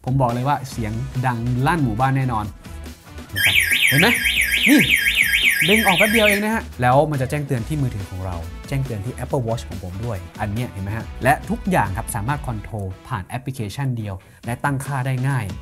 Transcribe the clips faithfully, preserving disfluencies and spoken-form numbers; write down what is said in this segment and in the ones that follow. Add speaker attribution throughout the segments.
Speaker 1: ผมบอกเลยว่าเสียงดังลั่นหมู่บ้านแน่นอนนะครับเห็นไหมนี่ดึงออกแป๊บเดียวเองนะฮะแล้วมันจะแจ้งเตือนที่มือถือของเราแจ้งเตือนที่ Apple Watch ของผมด้วยอันนี้เห็นไหมฮะและทุกอย่างครับสามารถคอนโทรลผ่านแอปพลิเคชันเดียวและตั้งค่าได้ง่าย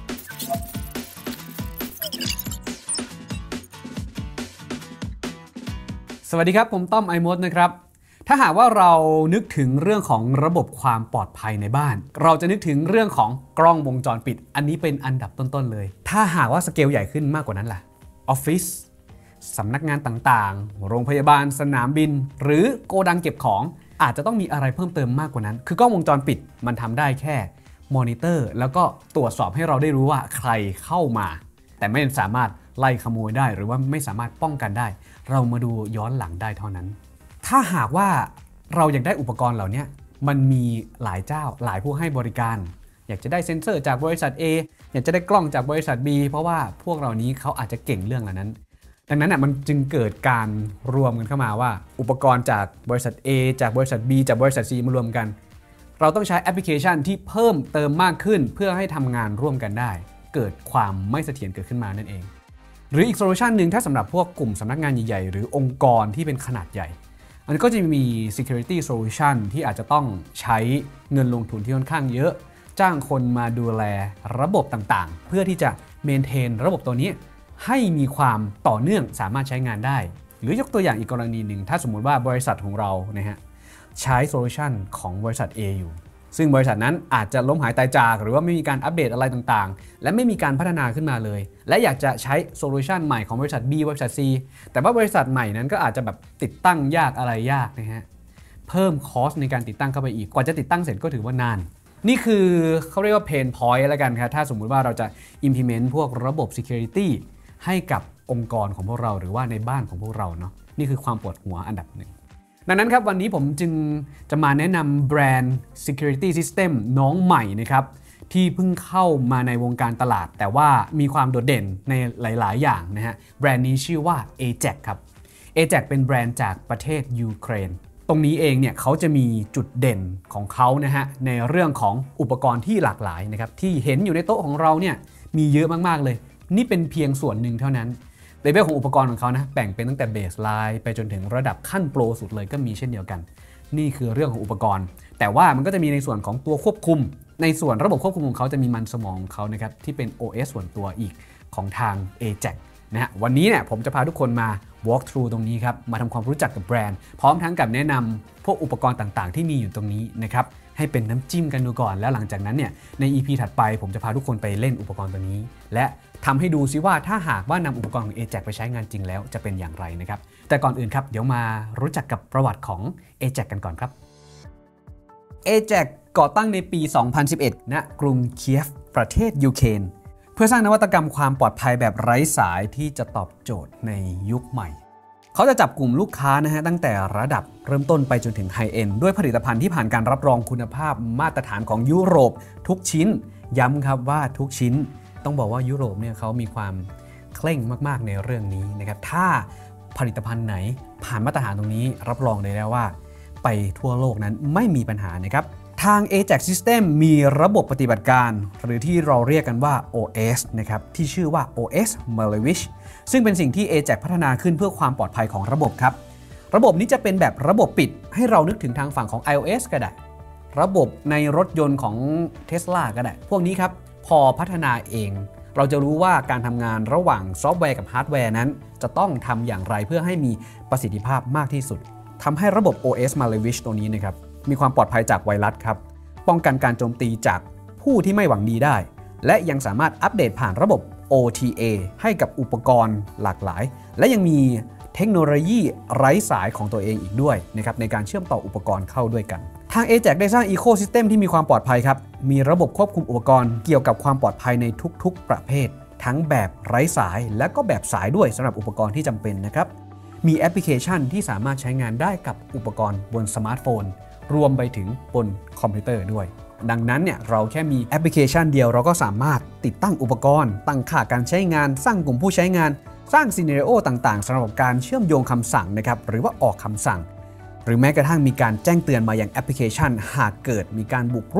Speaker 1: สวัสดีครับผมต้อมไอมดนะครับถ้าหากว่าเรานึกถึงเรื่องของระบบความปลอดภัยในบ้านเราจะนึกถึงเรื่องของกล้องวงจรปิดอันนี้เป็นอันดับต้นๆเลยถ้าหากว่าสเกลใหญ่ขึ้นมากกว่านั้นล่ะออฟฟิศสำนักงานต่างๆโรงพยาบาลสนามบินหรือโกดังเก็บของอาจจะต้องมีอะไรเพิ่มเติมมากกว่านั้นคือกล้องวงจรปิดมันทำได้แค่มอนิเตอร์แล้วก็ตรวจสอบให้เราได้รู้ว่าใครเข้ามาแต่ไม่สามารถไล่ขโมยได้หรือว่าไม่สามารถป้องกันได้เรามาดูย้อนหลังได้เท่านั้นถ้าหากว่าเราอยากได้อุปกรณ์เหล่านี้มันมีหลายเจ้าหลายผู้ให้บริการอยากจะได้เซ็นเซอร์จากบริษัท A อยากจะได้กล้องจากบริษัท B เพราะว่าพวกเหล่านี้เขาอาจจะเก่งเรื่องเหล่านั้นดังนั้นมันจึงเกิดการรวมกันเข้ามาว่าอุปกรณ์จากบริษัท A จากบริษัท B จากบริษัท C มารวมกันเราต้องใช้แอปพลิเคชันที่เพิ่มเติมมากขึ้นเพื่อให้ทำงานร่วมกันได้เกิดความไม่เสถียรเกิดขึ้นมานั่นเองหรืออีกโซลูชันหนึ่งถ้าสำหรับพวกกลุ่มสำนักงานใหญ่ๆหรือองค์กรที่เป็นขนาดใหญ่มันก็จะมี security solution ที่อาจจะต้องใช้เงินลงทุนที่ค่อนข้างเยอะจ้างคนมาดูแลระบบต่างๆเพื่อที่จะ maintain ระบบตัวนี้ให้มีความต่อเนื่องสามารถใช้งานได้หรือยกตัวอย่างอีกกรณีหนึ่งถ้าสมมุติว่าบริษัทของเรานะฮะใช้โซลูชันของบริษัท A อยู่ซึ่งบริษัทนั้นอาจจะล้มหายตายจากหรือว่าไม่มีการอัปเดตอะไรต่างๆและไม่มีการพัฒนาขึ้นมาเลยและอยากจะใช้โซลูชันใหม่ของบริษัท B บริษัท C แต่ว่าบริษัทใหม่นั้นก็อาจจะแบบติดตั้งยากอะไรยากนะฮะเพิ่มคอสในการติดตั้งเข้าไปอีกกว่าจะติดตั้งเสร็จก็ถือว่านานนี่คือเขาเรียกว่า pain point แล้วกันครับถ้าสมมุติว่าเราจะ implement พวกระบบ security ให้กับองค์กรของพวกเราหรือว่าในบ้านของพวกเราเนาะนี่คือความปวดหัวอันดับหนึ่งดังนั้นครับวันนี้ผมจึงจะมาแนะนำแบรนด์ security system น้องใหม่นะครับที่เพิ่งเข้ามาในวงการตลาดแต่ว่ามีความโดดเด่นในหลายๆอย่างนะฮะแบรนด์นี้ชื่อว่า เอ แจ็ค ครับ เอ แจ็ค เป็นแบรนด์จากประเทศยูเครนตรงนี้เองเนี่ยเขาจะมีจุดเด่นของเขานะฮะในเรื่องของอุปกรณ์ที่หลากหลายนะครับที่เห็นอยู่ในโต๊ะของเราเนี่ยมีเยอะมากๆเลยนี่เป็นเพียงส่วนหนึ่งเท่านั้นเลเวลของอุปกรณ์ของเขานะแบ่งเป็นตั้งแต่เบสไลน์ไปจนถึงระดับขั้นโปรสุดเลยก็มีเช่นเดียวกันนี่คือเรื่องของอุปกรณ์แต่ว่ามันก็จะมีในส่วนของตัวควบคุมในส่วนระบบควบคุมของเขาจะมีมันสมองของเขานะครับที่เป็น โอ เอส ส่วนตัวอีกของทาง เอ แจ็ค นะฮะวันนี้เนี่ยผมจะพาทุกคนมา walk through ตรงนี้ครับมาทำความรู้จักกับแบรนด์พร้อมทั้งกับแนะนำพวกอุปกรณ์ต่างๆที่มีอยู่ตรงนี้นะครับให้เป็นน้ำจิ้มกันดูก่อนแล้วหลังจากนั้นเนี่ยใน อี พี ถัดไปผมจะพาทุกคนไปเล่นอุปกรณ์ตัวนี้และทำให้ดูซิว่าถ้าหากว่านำอุปกรณ์ของ เอ แจ็ค ไปใช้งานจริงแล้วจะเป็นอย่างไรนะครับแต่ก่อนอื่นครับเดี๋ยวมารู้จักกับประวัติของ เอ แจ็ค กันก่อนครับ เอ แจ็ค ก่อตั้งในปี สองพันสิบเอ็ด ณ กรุงเคียฟประเทศยูเครนเพื่อสร้างนวัตกรรมความปลอดภัยแบบไร้สายที่จะตอบโจทย์ในยุคใหม่เขาจะจับกลุ่มลูกค้านะฮะตั้งแต่ระดับเริ่มต้นไปจนถึงไฮเอ็นด์ด้วยผลิตภัณฑ์ที่ผ่านการรับรองคุณภาพมาตรฐานของยุโรปทุกชิ้นย้ำครับว่าทุกชิ้นต้องบอกว่ายุโรปเนี่ยเขามีความเคร่งมากๆในเรื่องนี้นะครับถ้าผลิตภัณฑ์ไหนผ่านมาตรฐานตรงนี้รับรองได้แล้วว่าไปทั่วโลกนั้นไม่มีปัญหานะครับทาง เอ แจ็ค System มีระบบปฏิบัติการหรือที่เราเรียกกันว่า โอ เอส นะครับที่ชื่อว่า โอ เอส Malevich ซึ่งเป็นสิ่งที่ เอ แจ็ค พัฒนาขึ้นเพื่อความปลอดภัยของระบบครับระบบนี้จะเป็นแบบระบบปิดให้เรานึกถึงทางฝั่งของ iOS ก็ได้ระบบในรถยนต์ของ Tesla ก็ได้พวกนี้ครับพอพัฒนาเองเราจะรู้ว่าการทำงานระหว่างซอฟต์แวร์กับฮาร์ดแวร์นั้นจะต้องทำอย่างไรเพื่อให้มีประสิทธิภาพมากที่สุดทำให้ระบบ โอ เอส Malevich ตัวนี้นะครับมีความปลอดภัยจากไวรัสครับป้องกันการโจมตีจากผู้ที่ไม่หวังดีได้และยังสามารถอัปเดตผ่านระบบ โอ ที เอ ให้กับอุปกรณ์หลากหลายและยังมีเทคโนโลยีไร้สายของตัวเองอีกด้วยนะครับในการเชื่อมต่ออุปกรณ์เข้าด้วยกันทาง เอ แจ็ค ได้สร้างอีโคซิสเต็มที่มีความปลอดภัยครับมีระบบควบคุมอุปกรณ์เกี่ยวกับความปลอดภัยในทุกๆประเภททั้งแบบไร้สายและก็แบบสายด้วยสำหรับอุปกรณ์ที่จำเป็นนะครับมีแอปพลิเคชันที่สามารถใช้งานได้กับอุปกรณ์บนสมาร์ทโฟนรวมไปถึงบนคอมพิวเตอร์ด้วยดังนั้นเนี่ยเราแค่มีแอปพลิเคชันเดียวเราก็สามารถติดตั้งอุปกรณ์ตั้งค่าการใช้งานสร้างกลุ่มผู้ใช้งานสร้างซีนาริโอต่างๆสำหรับการเชื่อมโยงคำสั่งนะครับหรือว่าออกคำสั่งหรือแม้กระทั่งมีการแจ้งเตือนมาอย่างแอปพลิเคชันหากเกิดมีการบุกรุก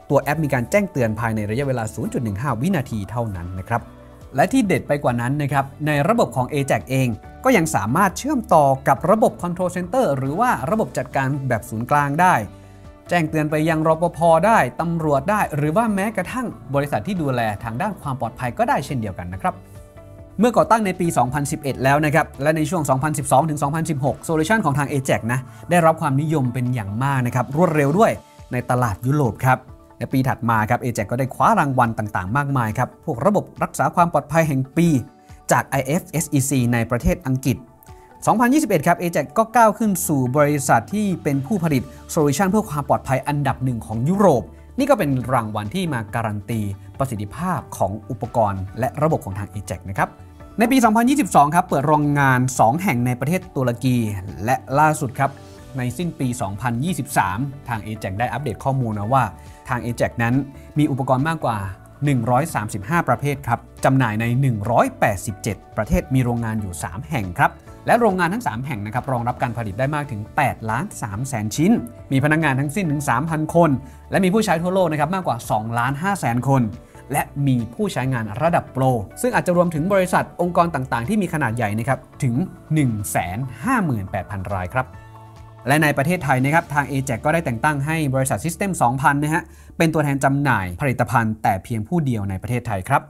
Speaker 1: ตัวแอปมีการแจ้งเตือนภายในระยะเวลา ศูนย์จุดหนึ่งห้า วินาทีเท่านั้นนะครับและที่เด็ดไปกว่านั้นนะครับในระบบของ เอ แจ็ค เองก็ยังสามารถเชื่อมต่อกับระบบ Control Center หรือว่าระบบจัดการแบบศูนย์กลางได้แจ้งเตือนไปยังรปภ.ได้ตำรวจได้หรือว่าแม้กระทั่งบริษัทที่ดูแลทางด้านความปลอดภัยก็ได้เช่นเดียวกันนะครับเมื่อก่อตั้งในปี สองพันสิบเอ็ด แล้วนะครับและในช่วง สองพันสิบสองถึงสองพันสิบหก โซลูชันของทาง เอ แจ็ค นะได้รับความนิยมเป็นอย่างมากนะครับรวดเร็วด้วยในตลาดยุโรปครับในปีถัดมาครับ เอ แจ็ค ก็ได้คว้ารางวัลต่างๆมากมายครับพวกระบบรักษาความปลอดภัยแห่งปีจาก ไอ เอฟ เอส อี ซี ในประเทศอังกฤษสองพันยี่สิบเอ็ด ครับ เอ แจ็ค ก็ก้าวขึ้นสู่บริษัทที่เป็นผู้ผลิตโซลูชันเพื่อความปลอดภัยอันดับหนึ่งของยุโรปนี่ก็เป็นรางวัลที่มาการันตีประสิทธิภาพของอุปกรณ์และระบบของทาง เอ แจ็ค นะครับในปี สองพันยี่สิบสอง ครับเปิดโรงงานสองแห่งในประเทศตุรกีและล่าสุดครับในสิ้นปี สองพันยี่สิบสาม ทาง เอ แจ็ค ได้อัปเดตข้อมูลนะว่าทาง เอ แจ็ค นั้นมีอุปกรณ์มากกว่าหนึ่งร้อยสามสิบห้าประเภทครับจำหน่ายในหนึ่งร้อยแปดสิบเจ็ดประเทศมีโรงงานอยู่สามแห่งครับและโรงงานทั้งสามแห่งนะครับรองรับการผลิตได้มากถึงแปดล้านสามแสนชิ้นมีพนักงานทั้งสิ้นถึง สามพัน คนและมีผู้ใช้ทั่วโลกนะครับมากกว่าสองล้านห้าแสนคนและมีผู้ใช้งานระดับโปรซึ่งอาจจะรวมถึงบริษัทองค์กรต่างๆที่มีขนาดใหญ่นะครับถึง หนึ่งแสนห้าหมื่นแปดพัน รายครับและในประเทศไทยนะครับทาง เอ แจ็ค ก็ได้แต่งตั้งให้บริษัท System สองพัน นะฮะเป็นตัวแทนจำหน่ายผลิตภัณฑ์แต่เพียงผู้เดียวในประเทศไทยครับ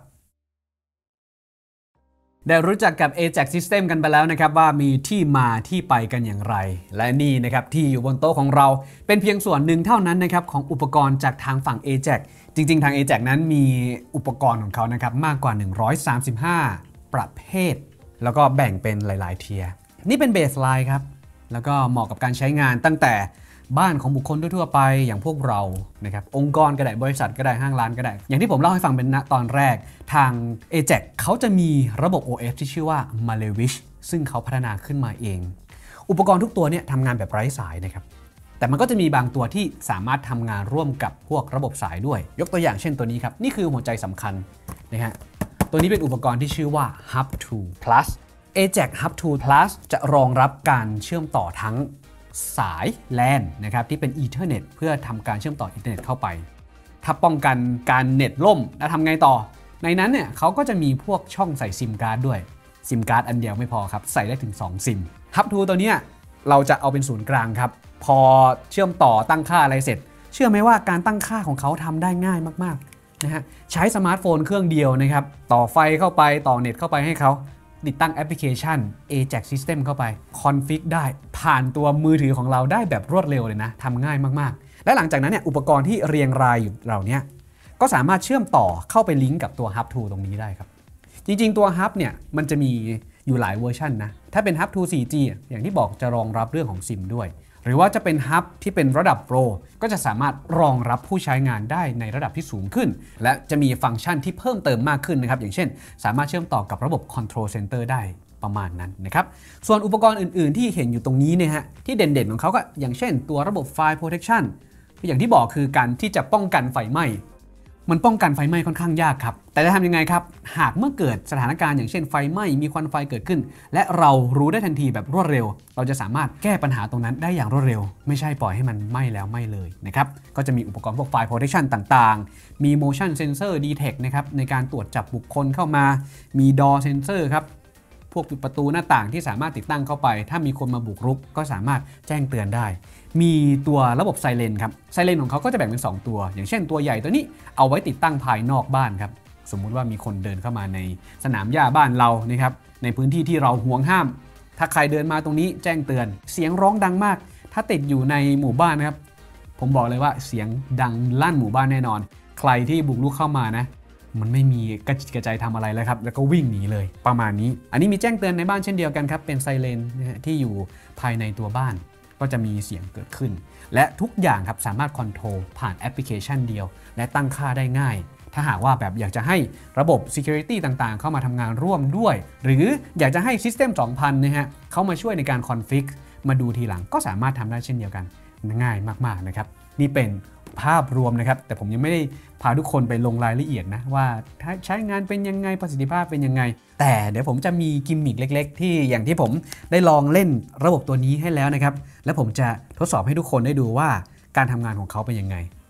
Speaker 1: ได้รู้จักกับ เอ แจ็ค System กันไปแล้วนะครับว่ามีที่มาที่ไปกันอย่างไรและนี่นะครับที่อยู่บนโต๊ะของเราเป็นเพียงส่วนหนึ่งเท่านั้นนะครับของอุปกรณ์จากทางฝั่ง เอ แจ็ค จริงๆทาง เอ แจ็ค นั้นมีอุปกรณ์ของเขานะครับมากกว่าหนึ่งร้อยสามสิบห้าประเภทแล้วก็แบ่งเป็นหลายๆเทียร์นี่เป็นเบสไลน์ครับแล้วก็เหมาะกับการใช้งานตั้งแต่บ้านของบุคคลทั่วๆไปอย่างพวกเรานะครับองค์กรก็ได้บริษัทก็ได้ห้างร้านก็ได้อย่างที่ผมเล่าให้ฟังเป็นณตอนแรกทาง เอ แจ็ค เขาจะมีระบบ โอ เอส ที่ชื่อว่า Malewish ซึ่งเขาพัฒนาขึ้นมาเองอุปกรณ์ทุกตัวเนี่ยทำงานแบบไร้สายนะครับแต่มันก็จะมีบางตัวที่สามารถทำงานร่วมกับพวกระบบสายด้วยยกตัวอย่างเช่นตัวนี้ครับนี่คือหัวใจสำคัญนะฮะตัวนี้เป็นอุปกรณ์ที่ชื่อว่า ฮับ ทู พลัส เอ แจ็ค ฮับ ทู พลัส จะรองรับการเชื่อมต่อทั้งสาย แลน นะครับที่เป็น Ethernet เพื่อทำการเชื่อมต่ออินเทอร์เน็ตเข้าไปถ้าป้องกันการเน็ตล่มแล้วทำไงต่อในนั้นเนี่ยเขาก็จะมีพวกช่องใส่ซิมการ์ดด้วยซิมการ์ดอันเดียวไม่พอครับใส่ได้ถึงสองซิม ฮับ ทู ตัวเนี้ยเราจะเอาเป็นศูนย์กลางครับพอเชื่อมต่อตั้งค่าอะไรเสร็จเชื่อไหมว่าการตั้งค่าของเขาทำได้ง่ายมากๆนะฮะใช้สมาร์ทโฟนเครื่องเดียวนะครับต่อไฟเข้าไปต่อเน็ตเข้าไปให้เขาติดตั้งแอปพลิเคชัน เอ แจ็ค System เข้าไปคอนฟิกได้ผ่านตัวมือถือของเราได้แบบรวดเร็วเลยนะทำง่ายมากๆและหลังจากนั้นเนี่ยอุปกรณ์ที่เรียงรายอยู่เหล่านี้ก็สามารถเชื่อมต่อเข้าไปลิงก์กับตัว ฮับ ทู ตรงนี้ได้ครับจริงๆตัว Hub เนี่ยมันจะมีอยู่หลายเวอร์ชันนะถ้าเป็น ฮับ ทู โฟร์จี อย่างที่บอกจะรองรับเรื่องของซิมด้วยหรือว่าจะเป็น Hub ที่เป็นระดับโปรก็จะสามารถรองรับผู้ใช้งานได้ในระดับที่สูงขึ้นและจะมีฟังก์ชันที่เพิ่มเติมมากขึ้นนะครับอย่างเช่นสามารถเชื่อมต่อกับระบบ Control Center ได้ประมาณนั้นนะครับส่วนอุปกรณ์อื่นๆที่เห็นอยู่ตรงนี้เนี่ยฮะที่เด่นๆของเขาก็อย่างเช่นตัวระบบ Fire Protection อย่างที่บอกคือการที่จะป้องกันไฟไหม้มันป้องกันไฟไหม้ค่อนข้างยากครับแต่จะทำยังไงครับหากเมื่อเกิดสถานการณ์อย่างเช่นไฟไหม้มีควันไฟเกิดขึ้นและเรารู้ได้ทันทีแบบรวดเร็วเราจะสามารถแก้ปัญหาตรงนั้นได้อย่างรวดเร็วไม่ใช่ปล่อยให้มันไหม้แล้วไหม้เลยนะครับก็จะมีอุปกรณ์พวก Fire Protection ต่างๆมี Motion Sensor Detect นะครับในการตรวจจับบุคคลเข้ามามี Door Sensor ครับพวกประตูหน้าต่างที่สามารถติดตั้งเข้าไปถ้ามีคนมาบุกรุกก็สามารถแจ้งเตือนได้มีตัวระบบไซเรนครับไซเรนของเขาก็จะแบ่งเป็นสองตัวอย่างเช่นตัวใหญ่ตัวนี้เอาไว้ติดตั้งภายนอกบ้านครับสมมุติว่ามีคนเดินเข้ามาในสนามหญ้าบ้านเรานะครับในพื้นที่ที่เราห่วงห้ามถ้าใครเดินมาตรงนี้แจ้งเตือนเสียงร้องดังมากถ้าติดอยู่ในหมู่บ้านนะครับผมบอกเลยว่าเสียงดังลั่นหมู่บ้านแน่นอนใครที่บุกรุกเข้ามานะมันไม่มีกระจิตกระใจทำอะไรแล้วครับแล้วก็วิ่งหนีเลยประมาณนี้อันนี้มีแจ้งเตือนในบ้านเช่นเดียวกันครับเป็นไซเรนนะฮะที่อยู่ภายในตัวบ้านก็จะมีเสียงเกิดขึ้นและทุกอย่างครับสามารถคอนโทรลผ่านแอปพลิเคชันเดียวและตั้งค่าได้ง่ายถ้าหากว่าแบบอยากจะให้ระบบ Security ต่างๆเข้ามาทำงานร่วมด้วยหรืออยากจะให้ System สองพันนะฮะเข้ามาช่วยในการคอนฟิกมาดูทีหลังก็สามารถทำได้เช่นเดียวกันง่ายมากๆนะครับนี่เป็นภาพรวมนะครับแต่ผมยังไม่ได้พาทุกคนไปลงรายละเอียดนะว่าใช้งานเป็นยังไงประสิทธิภาพเป็นยังไงแต่เดี๋ยวผมจะมีกิมมิคเล็กๆที่อย่างที่ผมได้ลองเล่นระบบตัวนี้ให้แล้วนะครับและผมจะทดสอบให้ทุกคนได้ดูว่าการทำงานของเขาเป็นยังไง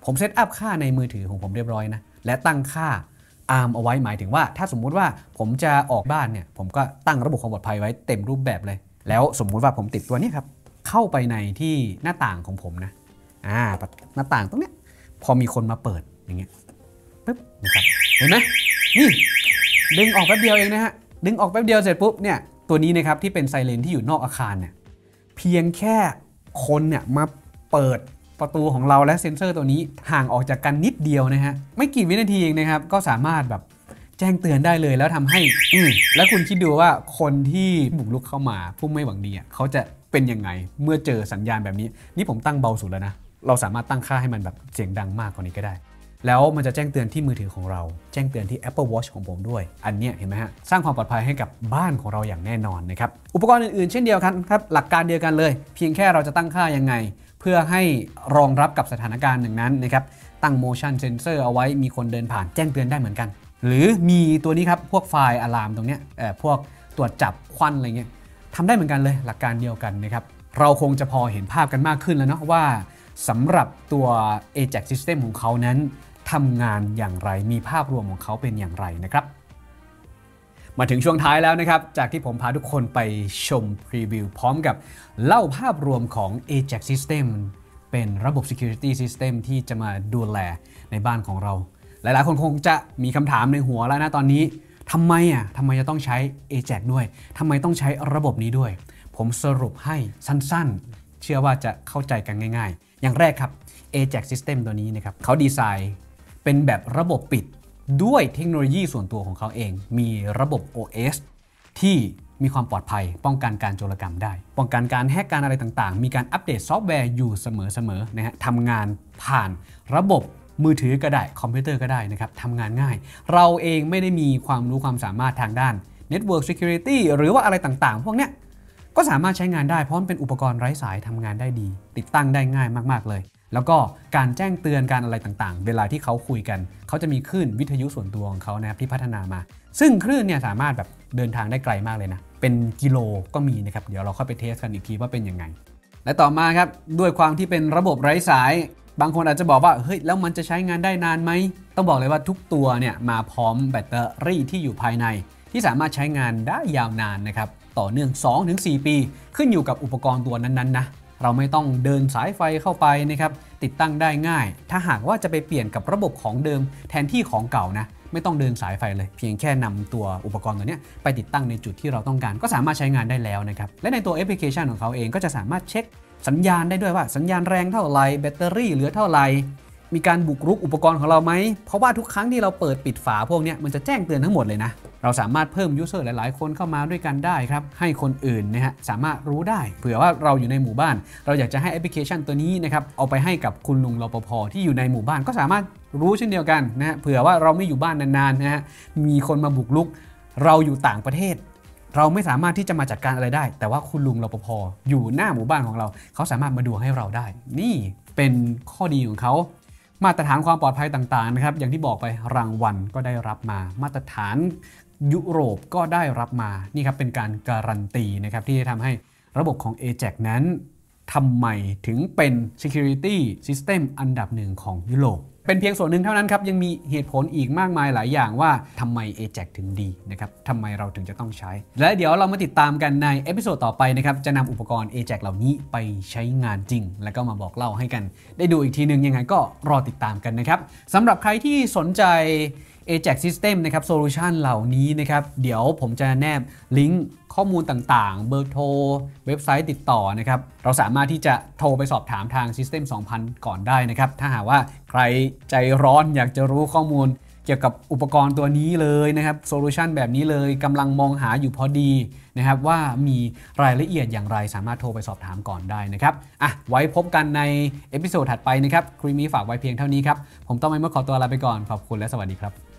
Speaker 1: ผมเซตอัพค่าในมือถือของผมเรียบร้อยนะและตั้งค่า อาร์ม เอาไว้หมายถึงว่าถ้าสมมุติว่าผมจะออกบ้านเนี่ยผมก็ตั้งระบบความปลอดภัยไว้เต็มรูปแบบเลยแล้วสมมุติว่าผมติดตัวนี้ครับเข้าไปในที่หน้าต่างของผมนะอ่าหน้าต่างตรงเนี้ยพอมีคนมาเปิดอย่างเงี้ยปึ๊บนะครับเห็นไหมนี่ดึงออกแป๊บเดียวเองนะฮะดึงออกแป๊บเดียวเสร็จปุ๊บเนี่ยตัวนี้นะครับที่เป็นไซเรนที่อยู่นอกอาคารเนี่ยเพียงแค่คนเนี่ยมาเปิดประตูของเราและเซ็นเซอร์ตัวนี้ห่างออกจากกันนิดเดียวนะฮะไม่กี่วินาทีเองนะครับก็สามารถแบบแจ้งเตือนได้เลยแล้วทำให้อืมแล้วคุณคิดดูว่าคนที่บุกรุกเข้ามาผู้ไม่หวังดีอ่ะเขาจะเป็นยังไงเมื่อเจอสัญญาณแบบนี้นี่ผมตั้งเบาสุดแล้วนะเราสามารถตั้งค่าให้มันแบบเสียงดังมากกว่านี้ก็ได้แล้วมันจะแจ้งเตือนที่มือถือของเราแจ้งเตือนที่ Apple Watch ของผมด้วยอันนี้เห็นไหมฮะสร้างความปลอดภัยให้กับบ้านของเราอย่างแน่นอนนะครับอุปกรณ์อื่นๆเช่นเดียวกันครับหลักการเดียวกันเลยเพียงแค่เราจะตั้งค่ายังไงเพื่อให้รองรับกับสถานการณ์หนึ่งนั้นนะครับตั้ง motion sensor เอาไว้มีคนเดินผ่านแจ้งเตือนได้เหมือนกันหรือมีตัวนี้ครับพวกไฟล์อะลามตรงเนี้ยเอ่อพวกตรวจจับควันอะไรเงี้ยทำได้เหมือนกันเลยหลักการเดียวกันนะครับเราคงจะพอเห็นภาพกันมากขึ้นแล้วเนาะว่าสำหรับตัว เอ แจ็ค System ของเขานั้นทำงานอย่างไรมีภาพรวมของเขาเป็นอย่างไรนะครับมาถึงช่วงท้ายแล้วนะครับจากที่ผมพาทุกคนไปชมพรีวิวพร้อมกับเล่าภาพรวมของ เอ แจ็ค System เป็นระบบ Security System ที่จะมาดูแลในบ้านของเราหลายๆคนคงจะมีคำถามในหัวแล้วนะตอนนี้ทำไมอ่ะทำไมจะต้องใช้ เอ แจ็ค ด้วยทำไมต้องใช้ระบบนี้ด้วยผมสรุปให้สั้นๆเชื่อว่าจะเข้าใจกันง่ายๆอย่างแรกครับ เอ แจ็ค System ตัวนี้นะครับเขาดีไซน์เป็นแบบระบบปิดด้วยเทคโนโลยีส่วนตัวของเขาเองมีระบบ โอ เอส ที่มีความปลอดภัยป้องกันการโจรกรรมได้ป้องกันการแฮกการอะไรต่างๆมีการอัปเดตซอฟต์แวร์อยู่เสมอๆนะฮะทำงานผ่านระบบมือถือก็ได้คอมพิวเตอร์ก็ได้นะครับทำงานง่ายเราเองไม่ได้มีความรู้ความสามารถทางด้าน Network Security หรือว่าอะไรต่างๆพวกเนี้ยก็สามารถใช้งานได้เพราะมันเป็นอุปกรณ์ไร้สายทำงานได้ดีติดตั้งได้ง่ายมากๆเลยแล้วก็การแจ้งเตือนการอะไรต่างๆเวลาที่เขาคุยกันเขาจะมีคลื่นวิทยุส่วนตัวของเขานะครับที่พัฒนามาซึ่งคลื่นเนี่ยสามารถแบบเดินทางได้ไกลมากเลยนะเป็นกิโลก็มีนะครับเดี๋ยวเราเข้าไปเทสกันอีกทีว่าเป็นยังไงและต่อมาครับด้วยความที่เป็นระบบไร้สายบางคนอาจจะบอกว่าเฮ้ยแล้วมันจะใช้งานได้นานไหมต้องบอกเลยว่าทุกตัวเนี่ยมาพร้อมแบตเตอรี่ที่อยู่ภายในที่สามารถใช้งานได้ยาวนานนะครับต่อเนื่อง สองถึงสี่ ปีขึ้นอยู่กับอุปกรณ์ตัวนั้นๆนะเราไม่ต้องเดินสายไฟเข้าไปนะครับติดตั้งได้ง่ายถ้าหากว่าจะไปเปลี่ยนกับระบบของเดิมแทนที่ของเก่านะไม่ต้องเดินสายไฟเลยเพียงแค่นำตัวอุปกรณ์ตัวนี้ไปติดตั้งในจุดที่เราต้องการก็สามารถใช้งานได้แล้วนะครับและในตัวแอปพลิเคชันของเขาเองก็จะสามารถเช็คสัญญาณได้ด้วยว่าสัญญาณแรงเท่าไหร่แบตเตอรี่เหลือเท่าไหร่มีการบุกรุกอุปกรณ์ของเราไหมเพราะว่าทุกครั้งที่เราเปิดปิดฝาพวกนี้มันจะแจ้งเตือนทั้งหมดเลยนะเราสามารถเพิ่มยูเซอร์หลายๆคนเข้ามาด้วยกันได้ครับให้คนอื่นนะฮะสามารถรู้ได้เผื่อว่าเราอยู่ในหมู่บ้านเราอยากจะให้แอปพลิเคชันตัวนี้นะครับเอาไปให้กับคุณลุงรปภ.ที่อยู่ในหมู่บ้านก็สามารถรู้เช่นเดียวกันนะฮะเผื่อว่าเราไม่อยู่บ้านนานๆนะฮะมีคนมาบุกรุกเราอยู่ต่างประเทศเราไม่สามารถที่จะมาจัดการอะไรได้แต่ว่าคุณลุงรปภ.อยู่หน้าหมู่บ้านของเราเขาสามารถมาดูให้เราได้นี่เป็นข้อดีของเขามาตรฐานความปลอดภัยต่างๆนะครับอย่างที่บอกไปรางวัลก็ได้รับมามาตรฐานยุโรปก็ได้รับมานี่ครับเป็นการการันตีนะครับที่จะทำให้ระบบของ เอ แจ็ค นั้นทำไมถึงเป็น Security System อันดับหนึ่งของยุโรปเป็นเพียงส่วนหนึ่งเท่านั้นครับยังมีเหตุผลอีกมากมายหลายอย่างว่าทำไม เอ แจ็ค ถึงดีนะครับทำไมเราถึงจะต้องใช้และเดี๋ยวเรามาติดตามกันในเอพิโซดต่อไปนะครับจะนำอุปกรณ์ เอ แจ็ค เหล่านี้ไปใช้งานจริงแล้วก็มาบอกเล่าให้กันได้ดูอีกทีนึงยังไงก็รอติดตามกันนะครับสำหรับใครที่สนใจ เอ แจ็ค System นะครับโซลูชันเหล่านี้นะครับเดี๋ยวผมจะแนบลิงก์ข้อมูลต่างๆเบอร์โทรเว็บไซต์ติดต่อนะครับเราสามารถที่จะโทรไปสอบถามทาง System สองพัน ก่อนได้นะครับถ้าหากว่าใครใจร้อนอยากจะรู้ข้อมูลเกี่ยวกับอุปกรณ์ตัวนี้เลยนะครับโซลูชันแบบนี้เลยกำลังมองหาอยู่พอดีนะครับว่ามีรายละเอียดอย่างไรสามารถโทรไปสอบถามก่อนได้นะครับอ่ะไว้พบกันในเอพิโซดถัดไปนะครับครีมมี่ฝากไว้เพียงเท่านี้ครับผมต้องไม่เมื่อขอตัวลาไปก่อนขอบคุณและสวัสดีครับ